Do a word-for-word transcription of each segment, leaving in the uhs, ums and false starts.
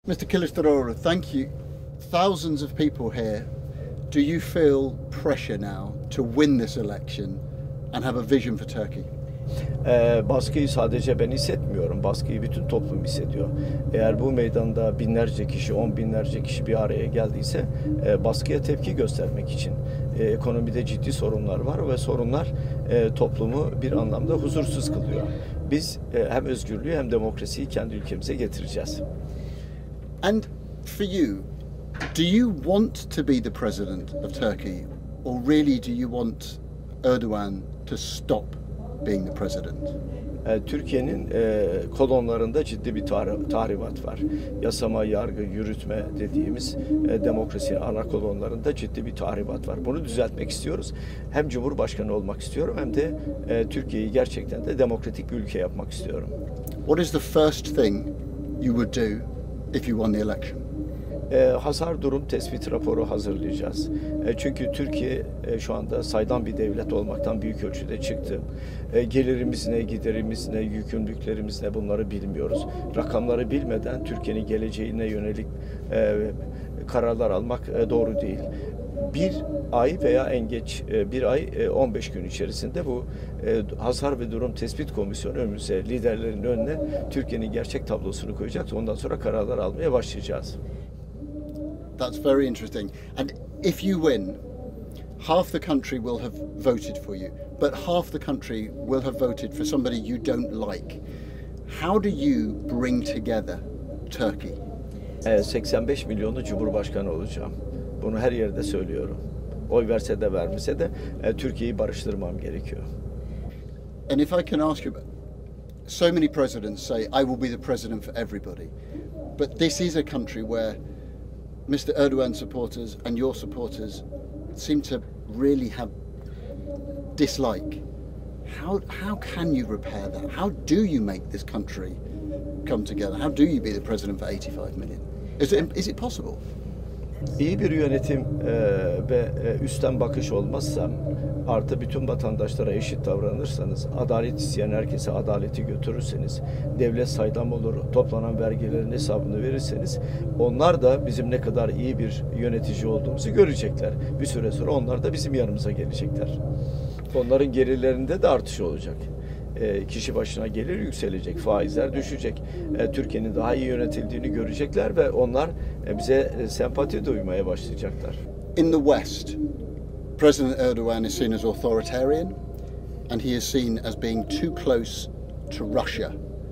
Mister Kılıçdaroğlu, thank you. Thousands of people here. Do you feel pressure now to win this election and have a vision for Turkey? Ee, baskıyı sadece ben hissetmiyorum. Baskıyı bütün toplum hissediyor. Eğer bu meydanda binlerce kişi, on binlerce kişi bir araya geldiyse e, baskıya tepki göstermek için. E, ekonomide ciddi sorunlar var ve sorunlar e, toplumu bir anlamda huzursuz kılıyor. Biz e, hem özgürlüğü hem demokrasiyi kendi ülkemize getireceğiz. And for you, do you want to be the president of Turkey, or really do you want Erdogan to stop being the president? Türkiye'nin e, kolonlarında ciddi bir tahribat var. Yasama, yargı, yürütme dediğimiz e, demokrasinin ana kolonlarında ciddi bir tahribat var. Bunu düzeltmek istiyoruz. Hem Cumhurbaşkanı olmak istiyorum hem de e, Türkiye'yi gerçekten de demokratik bir ülke yapmak istiyorum. What is the first thing you would do if you won the election? E, hasar durum tespit raporu hazırlayacağız. E, çünkü Türkiye e, şu anda saydam bir devlet olmaktan büyük ölçüde çıktı. E, gelirimiz ne, giderimiz ne, yükümlülüklerimiz ne, bunları bilmiyoruz. Rakamları bilmeden Türkiye'nin geleceğine yönelik e, kararlar almak e, doğru değil. Bir ay veya en geç bir ay on beş gün içerisinde bu hasar ve durum tespit komisyonu önümüze, liderlerin önüne Türkiye'nin gerçek tablosunu koyacak. Ondan sonra kararlar almaya başlayacağız. That's very interesting. And if you win, half the country will have voted for you, but half the country will have voted for somebody you don't like. How do you bring together Turkey? seksen beş milyonlu Cumhurbaşkanı olacağım. Bunu her yerde söylüyorum. Oy verse de vermese de e, Türkiye'yi barıştırmam gerekiyor. And if I can ask you, so many presidents say, I will be the president for everybody. But this is a country where Mister Erdogan supporters and your supporters seem to really have dislike. How, how can you repair that? How do you make this country come together? How do you be the president for eighty-five million? Is it, is it possible? İyi bir yönetim e, ve e, üstten bakış olmazsa, artı bütün vatandaşlara eşit davranırsanız, adalet isteyen herkese adaleti götürürseniz, devlet saydam olur, toplanan vergilerin hesabını verirseniz, onlar da bizim ne kadar iyi bir yönetici olduğumuzu görecekler. Bir süre sonra onlar da bizim yanımıza gelecekler. Onların gelirlerinde de artış olacak. E, kişi başına gelir yükselecek, faizler düşecek. E, Türkiye'nin daha iyi yönetildiğini görecekler ve onlar e, bize e, sempati duymaya başlayacaklar. In the West, President Erdogan is seen as authoritarian and he is seen as being too close to Russia.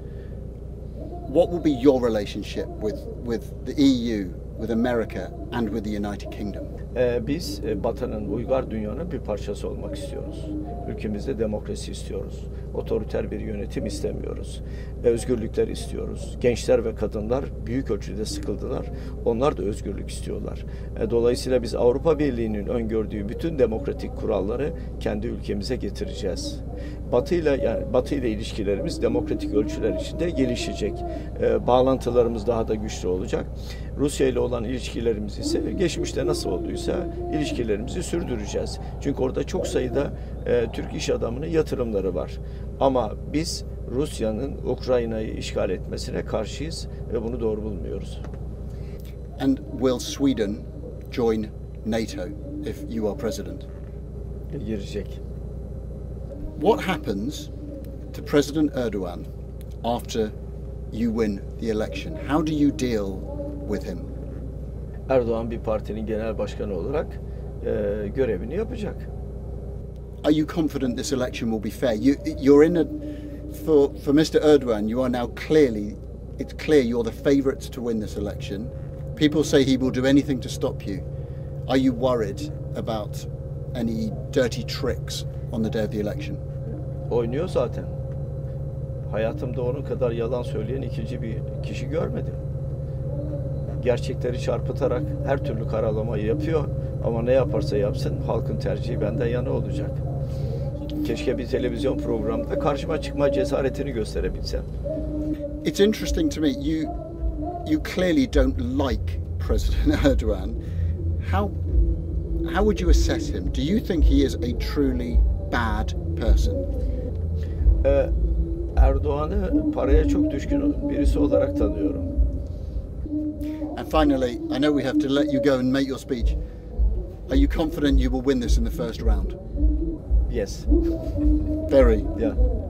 What will be your relationship with, with the E U, with America and with the United Kingdom? Ee, biz e, Batı'nın, uygar dünyanın bir parçası olmak istiyoruz. Ülkemizde demokrasi istiyoruz. Otoriter bir yönetim istemiyoruz. Ve özgürlükler istiyoruz. Gençler ve kadınlar büyük ölçüde sıkıldılar. Onlar da özgürlük istiyorlar. E, dolayısıyla biz Avrupa Birliği'nin öngördüğü bütün demokratik kuralları kendi ülkemize getireceğiz. Batı'yla yani Batı'yla ilişkilerimiz demokratik ölçüler içinde gelişecek. E, bağlantılarımız daha da güçlü olacak. Rusya ile olan ilişkilerimiz ise geçmişte nasıl olduysa ilişkilerimizi sürdüreceğiz. Çünkü orada çok sayıda e, Türk iş adamının yatırımları var. Ama biz Rusya'nın Ukrayna'yı işgal etmesine karşıyız ve bunu doğru bulmuyoruz. And will Sweden join NATO if you are president? Girecek. What happens to President Erdogan after you win the election? How do you deal with him? Erdoğan bir partinin genel başkanı olarak e, görevini yapacak. Are you confident this election will be fair? You, you're in a for for Mister Erdogan. You are now clearly, it's clear you're the favourite to win this election. People say he will do anything to stop you. Are you worried about any dirty tricks on the day of the election? Oynuyor zaten. Hayatımda onun kadar yalan söyleyen ikinci bir kişi görmedim. Gerçekleri çarpıtarak her türlü karalamayı yapıyor ama ne yaparsa yapsın halkın tercihi benden yana olacak. Keşke bir televizyon programında karşıma çıkma cesaretini gösterebilsem. It's interesting to me. You you clearly don't like President Erdogan. How how would you assess him? Do you think he is a truly bad person? Ee, Erdoğan'ı paraya çok düşkün birisi olarak tanıyorum. And finally, I know we have to let you go and make your speech. Are you confident you will win this in the first round? Yes. Very. Yeah.